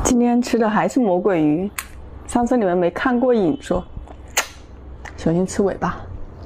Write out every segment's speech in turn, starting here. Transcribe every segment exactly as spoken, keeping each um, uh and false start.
今天吃的还是魔鬼鱼，上次你们没看过瘾说，首先吃尾巴。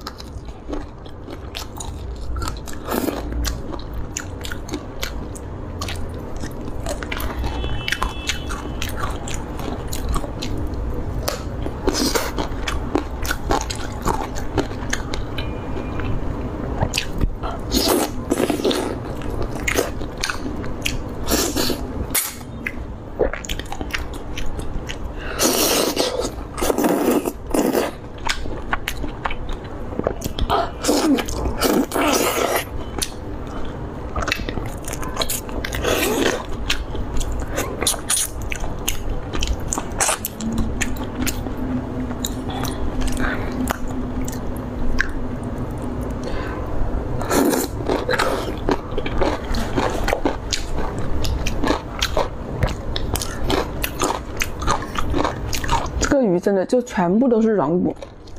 这个鱼真的就全部都是软骨。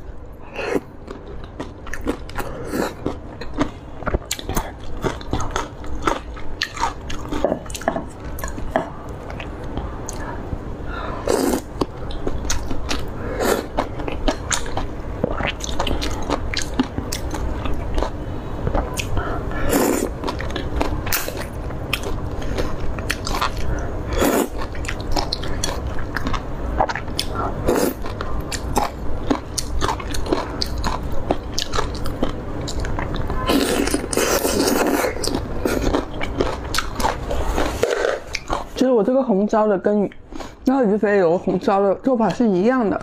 其实我这个红烧的跟那个鱼肥油红烧的做法是一样的。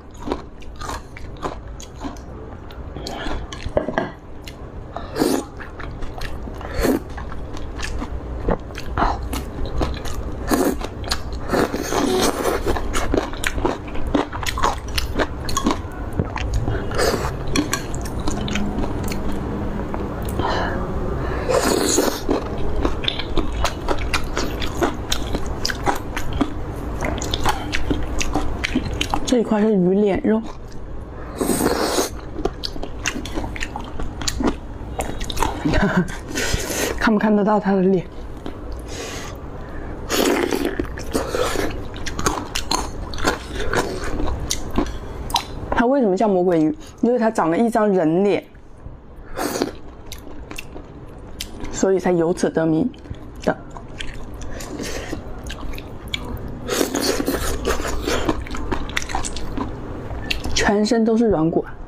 这一块是鱼脸肉，你看，看不看得到它的脸？它为什么叫魔鬼鱼？因为它长了一张人脸，所以才由此得名的。 全身都是软骨。